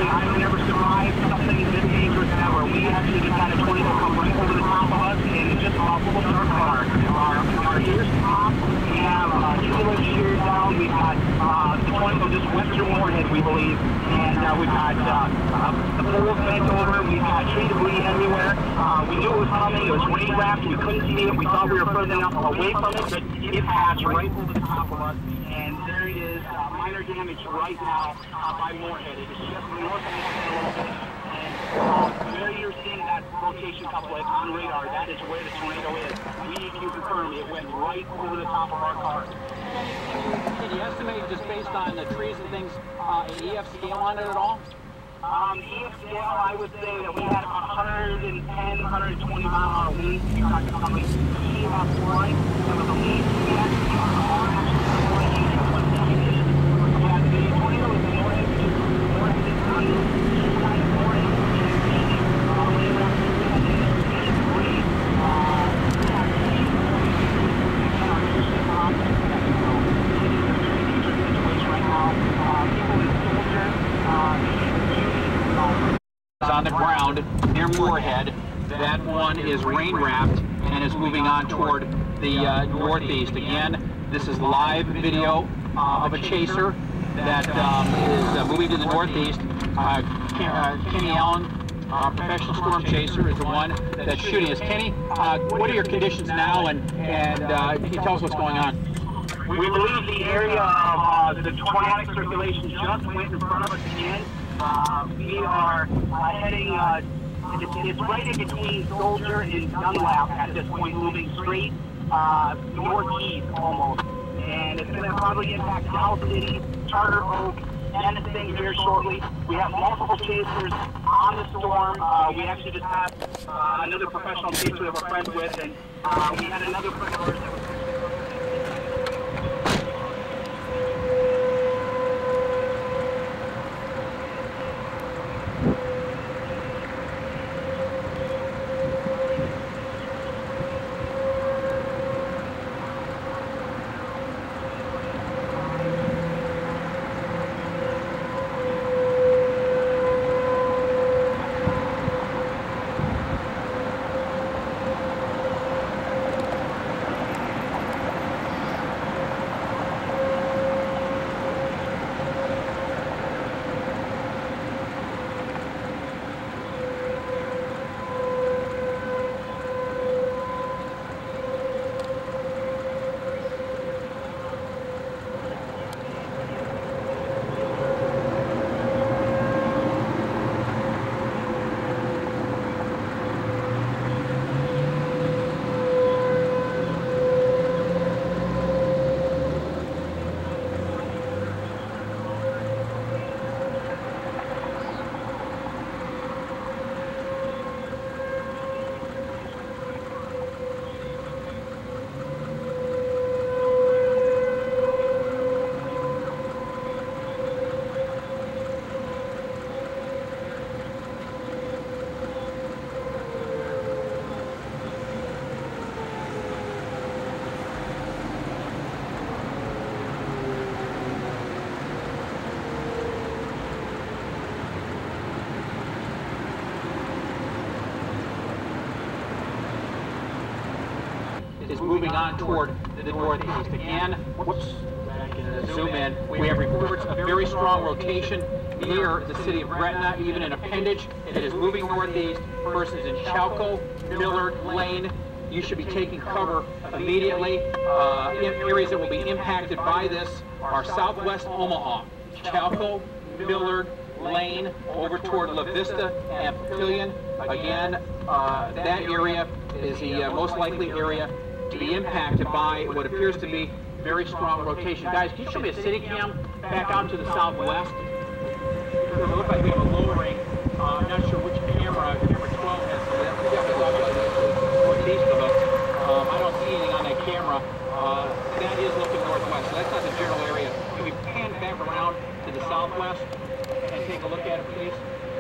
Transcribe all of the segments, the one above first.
I would never survive something this dangerous ever. We actually just had a tornado come right over the top of us and just about pulled our car. Our ears popped. We have trailer sheared down. We've got the tornado just went through Moorhead, we believe. And we've got the poles bent over. We've got tree debris everywhere. We knew it was coming. It was rain wrapped. We couldn't see it. We thought we were further enough away from it, but it passed right over the top of us. And there it is, minor damage right now by Moorhead. It is just north of Moorhead a little bit. And there you're seeing that location couplet on radar. That is where the tornado is. We can confirm it went right over the top of our car. Can you estimate, just based on the trees and things, an EF scale on it at all? EF scale, I would say that we had about 110, 120 mile-an-hour winds. You're talking about like about 1. There was a lead. We actually got the car the tornado is the Moorhead is on the east side of Moorhead. On the ground near Moorhead. That one is rain wrapped and is moving on toward the northeast. Again, this is live video of a chaser that is moving to the northeast. Kenny Allen, professional storm chaser, is the one that's shooting us. Kenny, what are your conditions now, and can you tell us what's going on? We believe the area of the tornadic circulation just went in front of us again. We are heading, it's right in between Soldier and Dunlap at this point, moving straight northeast almost. And it's going to probably impact South City, Charter Oak, Denison here shortly. We have multiple chasers on the storm. We actually just had another professional chaser that we're friends with, and we had another friend of ours that was is moving on toward the northeast. Again, whoops, back in the zoom in, we have reports of very strong rotation near the city of Gretna, even an appendage. It is moving northeast. Persons in Chalco, Millard, Lane. You should be taking cover immediately. Areas that will be impacted by this are southwest Omaha, Chalco, Millard, Lane, over toward La Vista and Papillion. Again, that area is the most likely area to be impacted by what appears to be very strong rotation. Guys, can you show me a city cam back out to the southwest? It looks like we have a lowering. I'm not sure which camera 12 has. Northeast of us. I don't see anything on that camera. That is looking northwest. So that's not the general area. Can we pan back around to the southwest and take a look at it, please?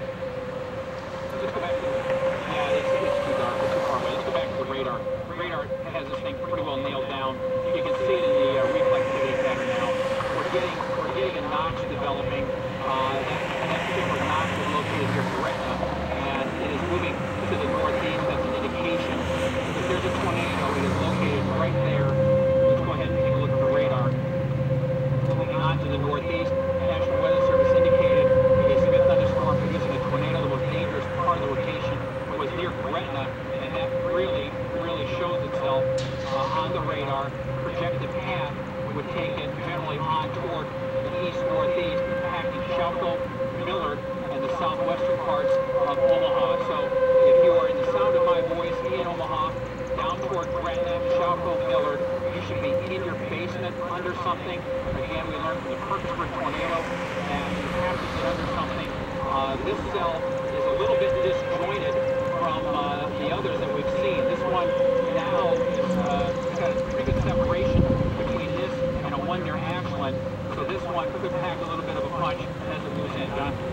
Let's go back to it's too dark. It's too far away. Let's go back to the radar. The radar has this thing pretty well nailed down. You can see it in the reflectivity pattern now. We're getting a notch developing. That particular notch parts of Omaha. So if you are in the sound of my voice in Omaha, down toward Gretna, Shauco, Millard, you should be in your basement under something. Again, we learned from the Perkinsburg tornado that you have to get under something. This cell is a little bit disjointed from the others that we've seen. This one now is got a pretty good separation between this and a one near Ashland. So this one could pack a little bit of a punch as it moves in, John.